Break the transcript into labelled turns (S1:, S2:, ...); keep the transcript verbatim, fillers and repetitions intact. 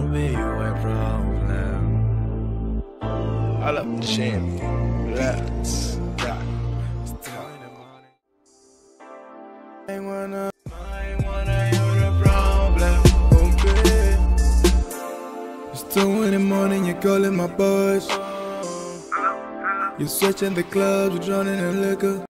S1: be a problem. I love the shame. Relax. Yeah. I wanna, I wanna hear the problem. Okay. It's two in the morning, you're calling my boys. You're searching the clubs, you're drowning in liquor.